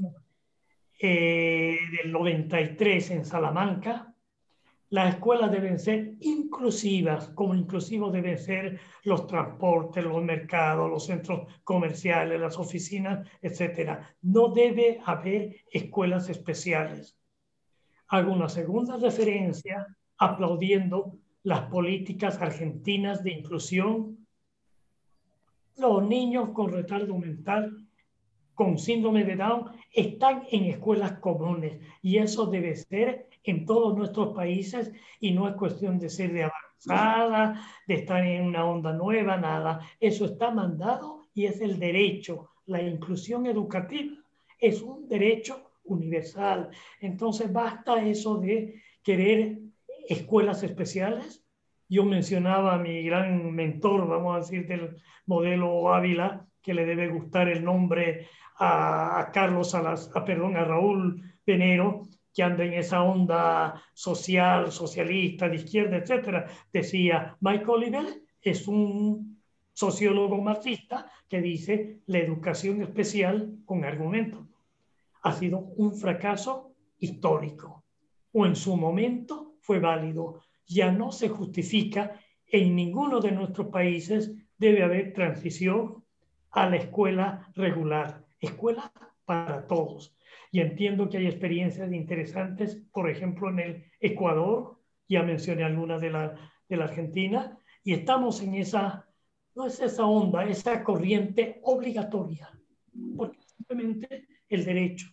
del 93 en Salamanca. Las escuelas deben ser inclusivas, como inclusivos deben ser los transportes, los mercados, los centros comerciales, las oficinas, etc. No debe haber escuelas especiales. Hago una segunda referencia aplaudiendo las políticas argentinas de inclusión. Los niños con retardo mental, con síndrome de Down, están en escuelas comunes y eso debe ser en todos nuestros países y no es cuestión de ser de avanzada, de estar en una onda nueva, nada. Eso está mandado y es el derecho. La inclusión educativa es un derecho universal. Entonces basta eso de querer escuelas especiales. Yo mencionaba a mi gran mentor, vamos a decir, del modelo Ávila, que le debe gustar el nombre a Carlos perdón, a Raúl Venero, que anda en esa onda social, socialista, de izquierda, etcétera. Decía, Mike Oliver es un sociólogo marxista que dice la educación especial con argumentos. Ha sido un fracaso histórico, o en su momento fue válido. Ya no se justifica, en ninguno de nuestros países debe haber transición a la escuela regular, escuela para todos. Y entiendo que hay experiencias interesantes, por ejemplo, en el Ecuador, ya mencioné algunas de la Argentina, y estamos en esa, no es esa onda, esa corriente obligatoria, porque simplemente el derecho.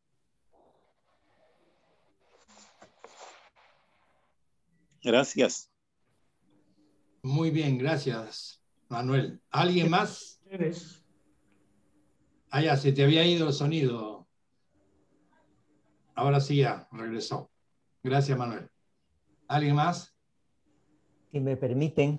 Gracias. Muy bien, gracias, Manuel. ¿Alguien más? Ustedes. Ah, ya, se te había ido el sonido. Ahora sí ya, regresó. Gracias, Manuel. ¿Alguien más? Si me permiten.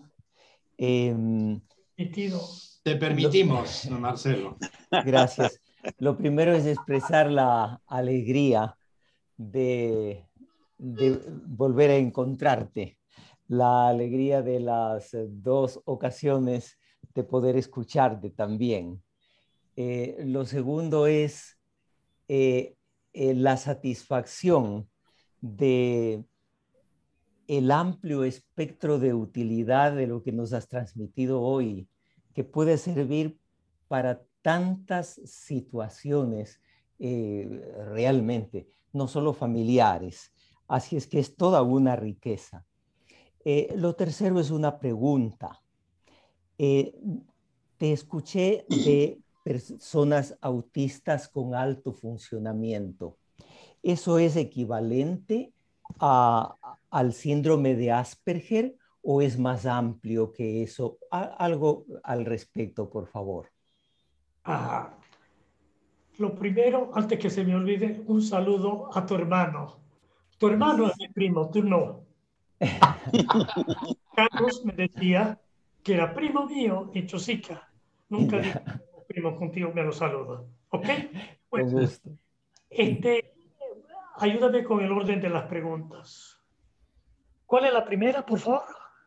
Te permitimos, Marcelo. Gracias. Lo primero es expresar la alegría de volver a encontrarte, la alegría de las dos ocasiones de poder escucharte también. Lo segundo es la satisfacción de el amplio espectro de utilidad de lo que nos has transmitido hoy, que puede servir para tantas situaciones realmente, no solo familiares. Así es que es toda una riqueza. Lo tercero es una pregunta. Te escuché de personas autistas con alto funcionamiento. ¿Eso es equivalente al síndrome de Asperger o es más amplio que eso? Algo al respecto, por favor. Lo primero, antes que se me olvide, un saludo a tu hermano. Tu hermano es mi primo, tú no. Carlos me decía que era primo mío y Chosica. Nunca dije primo contigo, me lo saludo. ¿Ok? Bueno, con gusto. Ayúdame con el orden de las preguntas. ¿Cuál es la primera, por favor?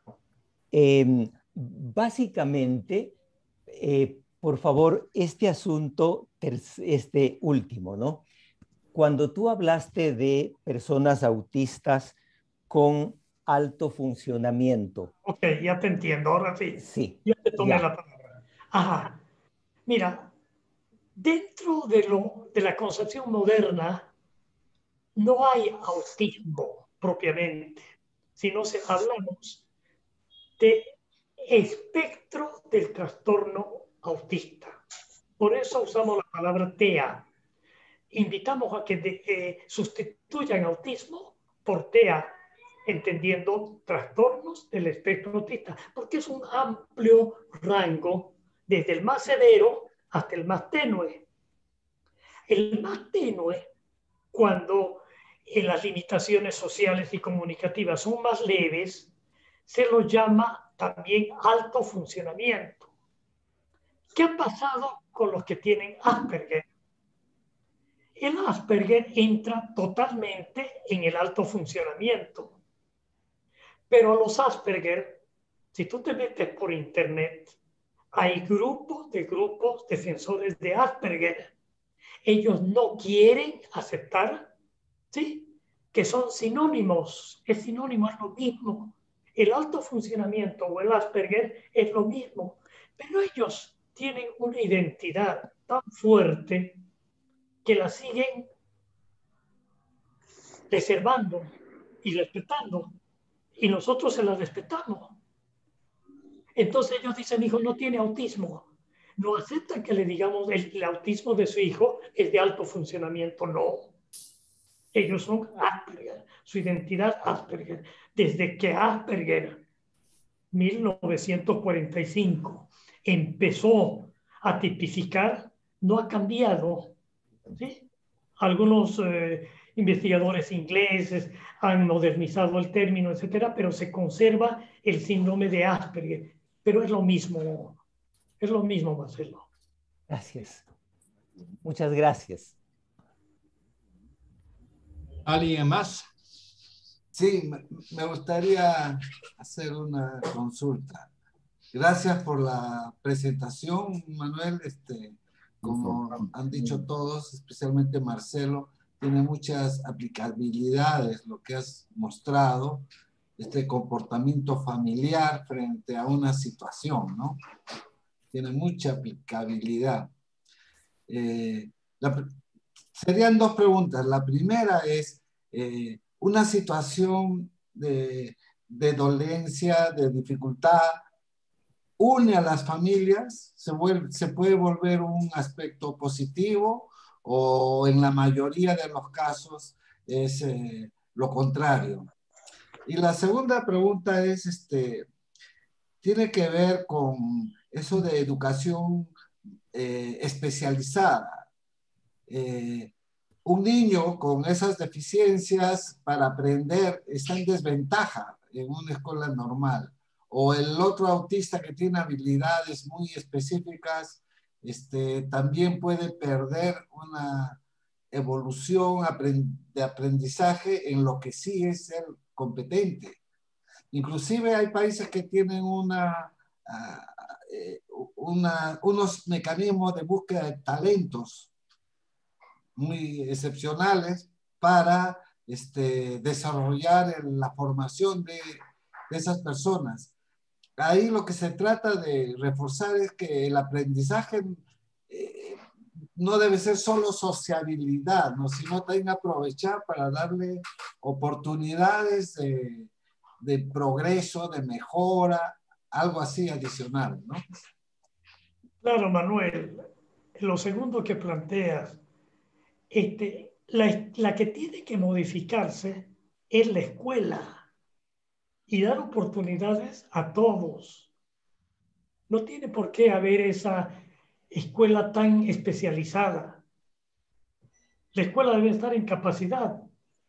Básicamente, por favor, este asunto, este último, ¿no? Cuando tú hablaste de personas autistas con alto funcionamiento. Ok, ya te entiendo, ahora sí. Sí. Ya te tomé ya. la palabra. Ajá. Mira, dentro de la concepción moderna, no hay autismo propiamente, sino hablamos de espectro del trastorno autista. Por eso usamos la palabra TEA. Invitamos a que sustituyan autismo por TEA, entendiendo trastornos del espectro autista, porque es un amplio rango, desde el más severo hasta el más tenue. El más tenue, cuando las limitaciones sociales y comunicativas son más leves, se lo llama también alto funcionamiento. ¿Qué ha pasado con los que tienen Asperger? El Asperger entra totalmente en el alto funcionamiento. Pero los Asperger, si tú te metes por internet, hay grupos defensores de Asperger. Ellos no quieren aceptar, ¿sí?, que son sinónimos. Es sinónimo, es lo mismo. El alto funcionamiento o el Asperger es lo mismo. Pero ellos tienen una identidad tan fuerte que la siguen preservando y respetando. y nosotros se la respetamos. Entonces ellos dicen, hijo, no tiene autismo. No aceptan que le digamos el autismo de su hijo es de alto funcionamiento. No. Ellos son Asperger, su identidad Asperger. Desde que Asperger, 1945, empezó a tipificar, no ha cambiado. ¿Sí? Algunos investigadores ingleses han modernizado el término, etcétera, pero se conserva el síndrome de Asperger. Pero es lo mismo, Marcelo. Gracias. Muchas gracias. ¿Alguien más? Sí, me gustaría hacer una consulta. Gracias por la presentación, Manuel. Como han dicho todos, especialmente Marcelo, tiene muchas aplicabilidades lo que has mostrado, este comportamiento familiar frente a una situación, ¿no? Tiene mucha aplicabilidad. Serían dos preguntas. La primera es, una situación de dolencia, de dificultad, une a las familias, se puede volver un aspecto positivo o en la mayoría de los casos es lo contrario. Y la segunda pregunta es, tiene que ver con eso de educación especializada. Un niño con esas deficiencias para aprender está en desventaja en una escuela normal. O el otro autista que tiene habilidades muy específicas, también puede perder una evolución de aprendizaje en lo que sí es ser competente. Inclusive hay países que tienen unos mecanismos de búsqueda de talentos muy excepcionales para desarrollar la formación de esas personas. Ahí lo que se trata de reforzar es que el aprendizaje no debe ser solo sociabilidad, ¿no? Sino también aprovechar para darle oportunidades de progreso, de mejora, algo así adicional, ¿no? Claro, Manuel, lo segundo que planteas, la que tiene que modificarse es la escuela y dar oportunidades a todos. No tiene por qué haber esa escuela tan especializada. La escuela debe estar en capacidad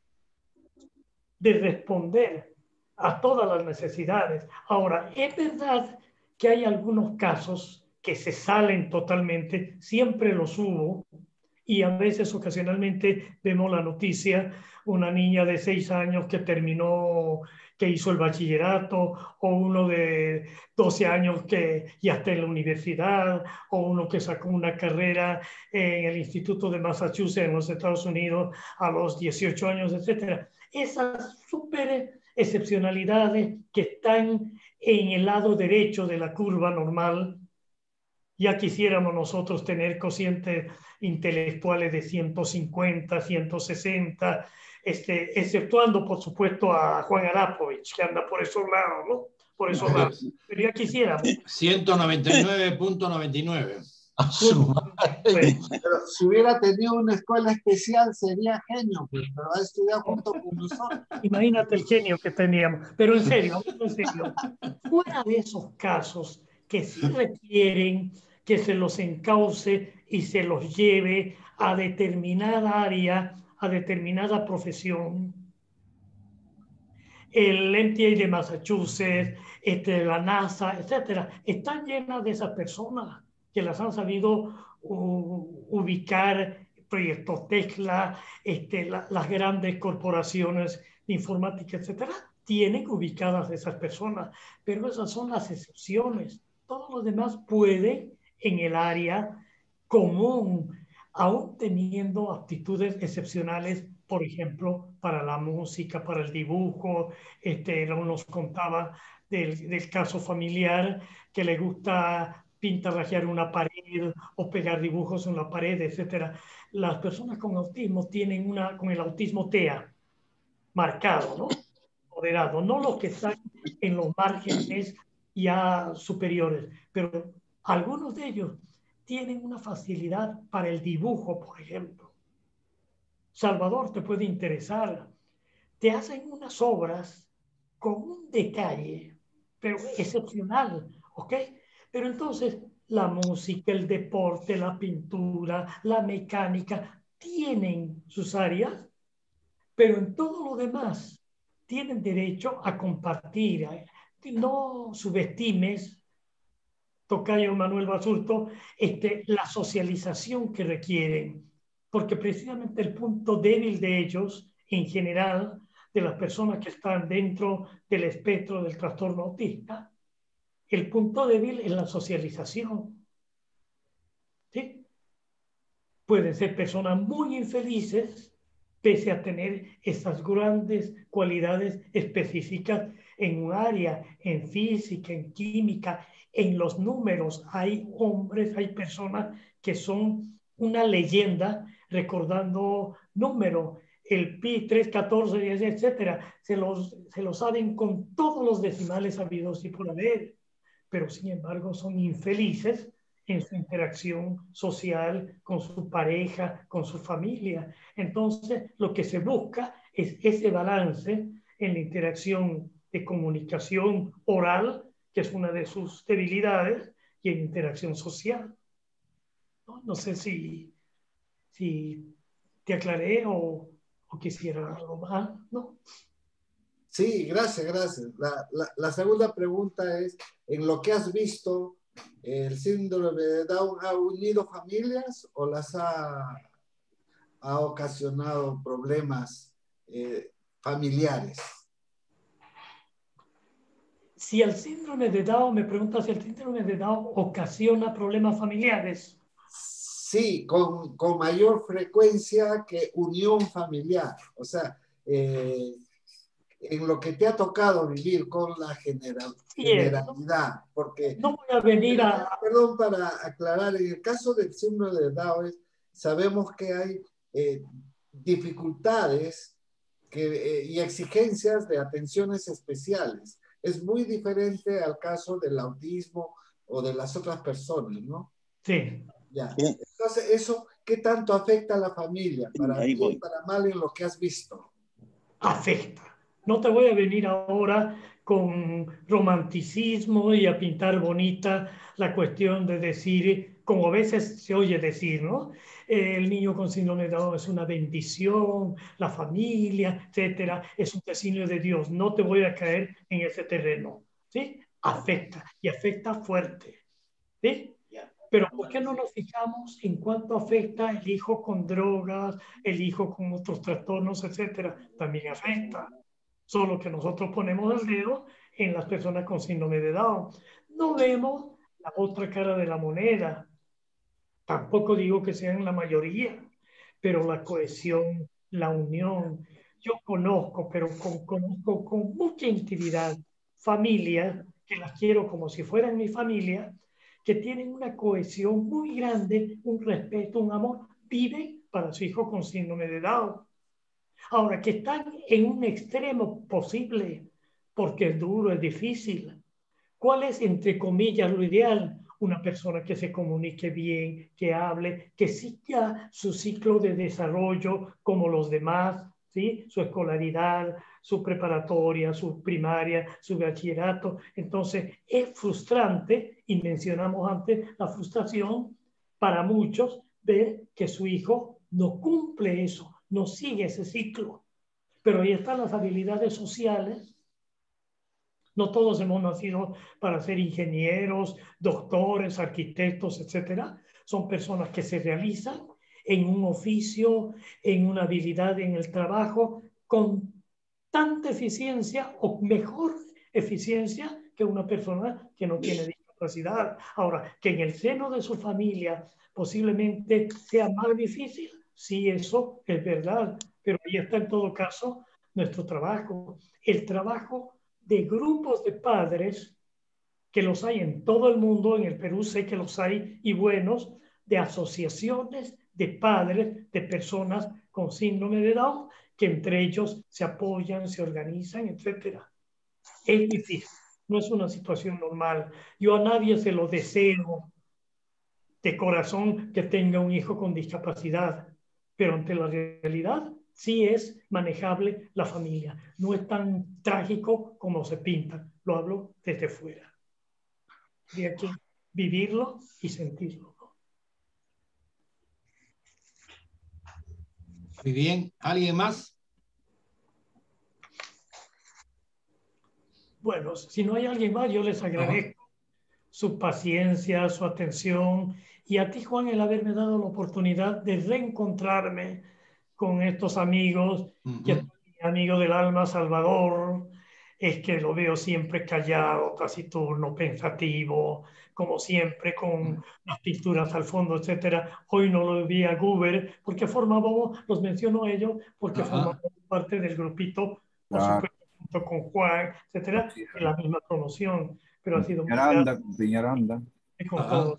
de responder a todas las necesidades. Ahora, es verdad que hay algunos casos que se salen totalmente, siempre los hubo, y a veces ocasionalmente vemos la noticia, una niña de 6 años que terminó, que hizo el bachillerato, o uno de 12 años que ya está en la universidad, o uno que sacó una carrera en el Instituto de Massachusetts en los Estados Unidos a los 18 años, etc. Esas súper excepcionalidades que están en el lado derecho de la curva normal. Ya quisiéramos nosotros tener cocientes intelectuales de 150, 160, exceptuando, por supuesto, a Juan Arapovich, que anda por esos lados, ¿no? Por esos lados. Pero ya quisiéramos. 199.99. Pero si hubiera tenido una escuela especial sería genio, pues, pero ha estudiado junto con nosotros. Imagínate el genio que teníamos. Pero en serio, fuera de esos casos que sí requieren que se los encauce y se los lleve a determinada área, a determinada profesión. El MTA de Massachusetts, la NASA, etcétera, están llenas de esas personas que las han sabido ubicar, proyectos Tesla, las grandes corporaciones de informática, etcétera, tienen ubicadas esas personas, pero esas son las excepciones. Todos los demás pueden en el área común, aún teniendo aptitudes excepcionales, por ejemplo, para la música, para el dibujo. Nos contaba del caso familiar que le gusta pintarrajear una pared o pegar dibujos en la pared, etc. Las personas con autismo tienen con el autismo TEA marcado, ¿no? moderados, no los que están en los márgenes ya superiores, pero algunos de ellos tienen una facilidad para el dibujo, por ejemplo. Salvador, te puede interesar. Te hacen unas obras con un detalle, pero excepcional, ¿ok? Pero entonces la música, el deporte, la pintura, la mecánica, tienen sus áreas, pero en todo lo demás tienen derecho a compartir. No subestimes, tocayo Manuel Basurto, la socialización que requieren, porque precisamente el punto débil de ellos, en general, de las personas que están dentro del espectro del trastorno autista, el punto débil es la socialización. ¿Sí? Pueden ser personas muy infelices, pese a tener esas grandes cualidades específicas en un área, en física, en química, en los números. Hay hombres, hay personas que son una leyenda recordando números, el pi, 3, 14, etcétera. Se los saben con todos los decimales habidos y por haber, pero sin embargo son infelices en su interacción social con su pareja, con su familia. Entonces, lo que se busca es ese balance en la interacción de comunicación oral, que es una de sus debilidades, y en interacción social. No sé si te aclaré o quisiera algo más, ¿no? Sí, gracias. La segunda pregunta es, en lo que has visto, ¿el síndrome de Down ha unido familias o las ha ocasionado problemas familiares? Si el síndrome de Down, me pregunta si el síndrome de Down ocasiona problemas familiares. Sí, con mayor frecuencia que unión familiar. O sea, en lo que te ha tocado vivir con la generalidad, porque... No voy a venir a... Perdón, para aclarar, en el caso del síndrome de Down, sabemos que hay dificultades y exigencias de atenciones especiales. Es muy diferente al caso del autismo o de las otras personas, ¿no? Sí. Ya. Entonces, ¿eso qué tanto afecta a la familia? Para bien, para mal, en lo que has visto. Afecta. No te voy a venir ahora con romanticismo y a pintar bonita la cuestión de decir, como a veces se oye decir, ¿no? El niño con síndrome de Down es una bendición, la familia, etcétera, es un designio de Dios. No te voy a caer en ese terreno, ¿sí? Afecta y afecta fuerte, ¿sí? Pero ¿por qué no nos fijamos en cuánto afecta el hijo con drogas, el hijo con otros trastornos, etcétera? También afecta. Solo que nosotros ponemos el dedo en las personas con síndrome de Down. No vemos la otra cara de la moneda. Tampoco digo que sean la mayoría, pero la cohesión, la unión. Yo conozco, pero conozco con mucha intimidad familias que las quiero como si fueran mi familia, que tienen una cohesión muy grande, un respeto, un amor, viven para su hijo con síndrome de Down. Ahora, que están en un extremo posible, porque es duro, es difícil. ¿Cuál es, entre comillas, lo ideal? Una persona que se comunique bien, que hable, que siga su ciclo de desarrollo como los demás, ¿sí? Su escolaridad, su preparatoria, su primaria, su bachillerato. Entonces, es frustrante, y mencionamos antes la frustración para muchos, ver que su hijo no cumple eso, no sigue ese ciclo. Pero ahí están las habilidades sociales. No todos hemos nacido para ser ingenieros, doctores, arquitectos, etcétera. Son personas que se realizan en un oficio, en una habilidad en el trabajo, con tanta eficiencia o mejor eficiencia que una persona que no tiene discapacidad. Ahora, que en el seno de su familia posiblemente sea más difícil, sí, eso es verdad, pero ahí está en todo caso nuestro trabajo. El trabajo de grupos de padres, que los hay en todo el mundo, en el Perú sé que los hay, y buenos, de asociaciones de padres de personas con síndrome de Down, que entre ellos se apoyan, se organizan, etc. Es difícil, no es una situación normal. Yo a nadie se lo deseo de corazón que tenga un hijo con discapacidad, pero ante la realidad sí es manejable la familia. No es tan trágico como se pinta. Lo hablo desde fuera. Habría que vivirlo y sentirlo. Muy bien. ¿Alguien más? Bueno, si no hay alguien más, yo les agradezco su paciencia, su atención, y a ti, Juan, el haberme dado la oportunidad de reencontrarme con estos amigos, y mi amigo del alma, Salvador, es que lo veo siempre callado, taciturno, pensativo, como siempre, con las pinturas al fondo, etcétera. Hoy no lo vi a Guber, porque formábamos, los menciono a ellos, porque formábamos parte del grupito, por supuesto, junto con Juan, etcétera, en la misma promoción. Pero ha sido muy grato Peñaranda. con todos.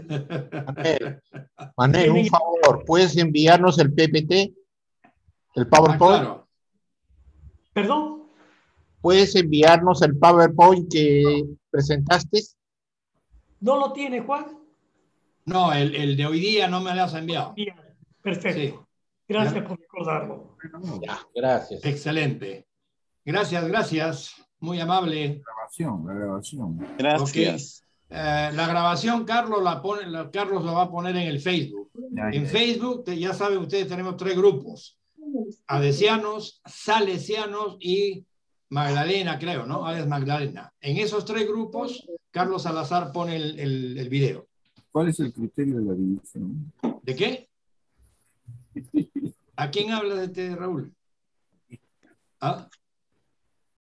Manuel, un favor, ¿puedes enviarnos el PPT, el PowerPoint? Claro. ¿Perdón? ¿Puedes enviarnos el PowerPoint que presentaste? ¿No lo tiene, Juan? No, el de hoy día no me lo has enviado. Bien, perfecto. Sí. Gracias por recordarlo. Ya, gracias. Excelente. Gracias, gracias. Muy amable. La grabación. Gracias. La grabación, Carlos Carlos lo va a poner en el Facebook. En Facebook, ya saben ustedes, tenemos 3 grupos. Adesianos, Salesianos y Magdalena, creo, ¿no? Es Magdalena. En esos 3 grupos, Carlos Salazar pone el video. ¿Cuál es el criterio de la división? ¿De qué? ¿A quién habla de Raúl? ¿Ah?